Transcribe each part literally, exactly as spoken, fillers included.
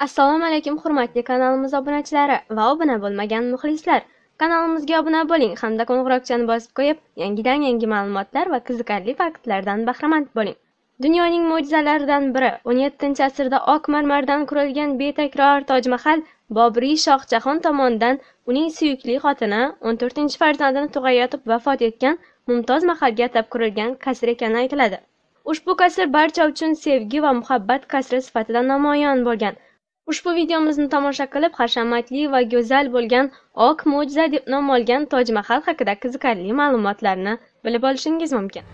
Assalomu alaykum hurmatli kanalimiz obunachilari va obuna bo'lmagan muxlislar. Kanalimizga obuna bo'ling hamda qo'ng'iroqchani bosib qo'yib, yangidan yangi ma'lumotlar va qiziqarli faktlardan bahramand bo'ling. Dunyoning mo'jizalaridan biri o'n yettinchi asrda oq marmardan qurilgan betakror Toj Mahal Boburiy Shohjahon tomonidan uning suyukli xotini o'n to'rtinchi farzandini tug'ayotib vafot etgan Mumtoz Mahalga atab qurilgan qasr ekani aytiladi. Ushbu qasr barcha uchun sevgi va muhabbat qasri sifatida namoyon bo'lgan. Ushbu videomizni tomosha qilib, hashamatli va go'zal bo'lgan oq mo'jiza deb nom olgan Toj Mahal haqida qiziqarli ma'lumotlarni bilib olishingiz mumkin.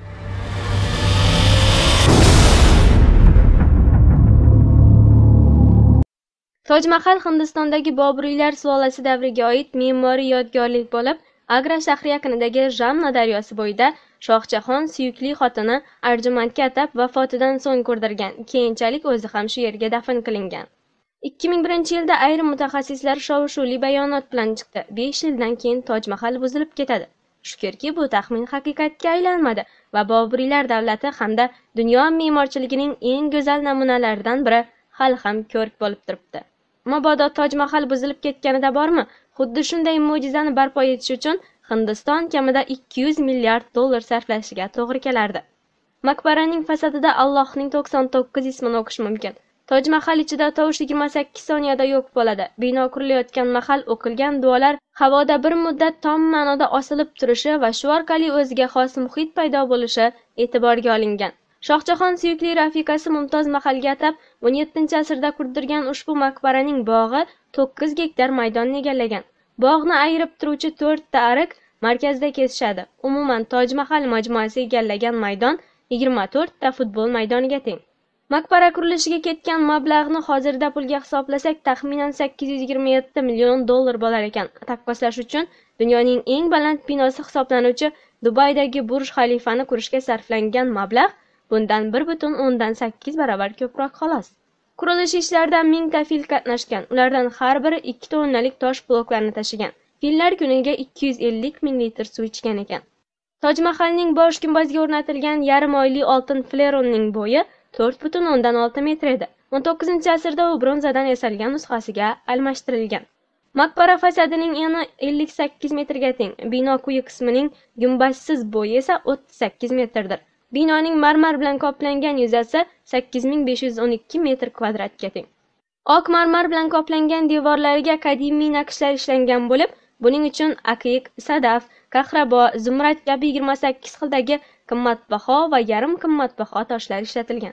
Toj Mahal Hindistondagi Boburiylar sulolasi davriga oid me'moriy yodgorlik bo'lib, Agra shahri yaqinidagi Jamna daryosi bo'yida Shohjahon suyukli xotini Arjumandga atab vafotidan so'ng qurdirgan. Keyinchalik o'zi ham shu yerga dafn qilingan. ikki ming birinchi yilda ayrim mutaxassislar shov-shuvli bayonot bilan chiqdi. besh yildan keyin Toj Mahal buzilib ketadi. Shukrki, bu taxmin haqiqatga aylanmadi va Boburiylar davlati hamda dunyo me'morchiligining eng go'zal namunalaridan biri hali ham ko'rk bo'lib turibdi. Mabodo Toj Mahal buzilib ketganida bormi? Xuddi shunday mo'jizani barpo etish uchun Hindiston kamida ikki yuz milliard dollar sarflashiga to'g'ri kelardi. Maqbaraning fasadida Allohning to'qson to'qqiz ismini o'qish mumkin. Toj Mahal ichida tovush yigirma sakkiz soniyada yo'q bo'ladi. Bino qurilayotgan mahal o'qilgan duolar havoda bir muddat tom ma'noda osilib turishi va shu orqali o'ziga xos muhit paydo bo'lishi e'tiborga olingan. Shohjahon suyukli rafiqasi Mumtoz Mahalga atab o'n yettinchi asrda qurdirgan ushbu maqbaraning bog'i to'qqiz gektar maydonni egallagan. Bog'ni ayirib turuvchi to'rtta ariq markazda kesishadi. Umuman Toj Mahal majmuasi egallagan maydon yigirma to'rtta futbol maydoniga teng. Maqbara qurilishiga ketgan mablag'ni hozirda pulga hisoblasak taxminan sakkiz yuz yigirma yetti million dollar bo'lar ekan. Taqqoslash uchun dunyoning eng baland binosi hisoblanuvchi Dubaydagi Burj Xalifani qurishga sarflangan mablag' bundan bir butun o'ndan sakkiz barobar ko'proq xolos. Qurilish ishlarida mingta fil qatnashgan. Ulardan har biri ikki tonnalik tosh bloklarni tashigan. Fillar kuniga ikki yuz ellik ming litr suv ichgan ekan. Toj Mahalning bosh gumbazga o'rnatilgan yarim oyli oltin fleronning bo'yi to'rt butun o'ndan olti metr edi. o'n to'qqizinchi asrda u bronzadan yasalgan nusxasiga almashtirilgan. Maqbara fasadining eni ellik sakkiz metrga teng. Bino quyi qismining gumbazsiz bo'yi esa o'ttiz sakkiz metrdir. Binoning marmar bilan qoplangan yuzasi sakkiz ming besh yuz o'n ikki metr kvadratga teng. Oq marmar bilan qoplangan devorlariga qadimiy naqshlar ishlangan bo'lib, buning uchun aqiq, sadaf, qahrabo, zumrad kabi yigirma sakkiz xildagi qimmatbaho va yarim qimmatbaho toshlar ishlatilgan.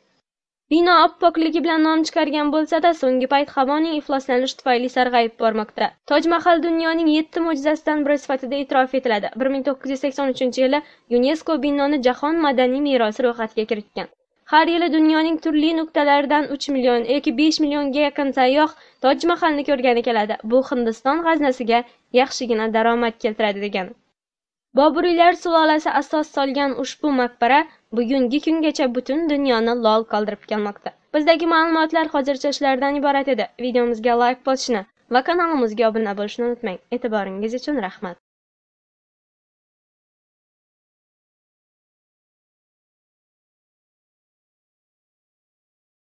Bino oppoqligi bilan nom chiqargan bo'lsa-da, so'nggi payt havoning ifloslanishi tufayli sarg'ayib bormoqda. Toj Mahal dunyoning yetti mo'jizasidan biri sifatida e'tirof etiladi. bir ming to'qqiz yuz sakson uchinchi yili UNESCO binoni jahon madaniy merosi ro'yxatiga kiritgan. Har yili dunyoning turli nuqtalaridan uch million yoki besh millionga yaqin sayyoh Toj Mahalni ko'rgani keladi. Bu Hindiston g'aznasiga yaxshigina daromad keltiradi degani. Boburiylar sulolasi asos solgan ushbu maqbara bugungi kungacha butun dunyoni lol qoldirib kelmoqda. Bizdagi ma'lumotlar hozircha shulardan iborat edi. Videomizga like bosishni va kanalimizga obuna bo'lishni unutmang. E'tiboringiz uchun rahmat.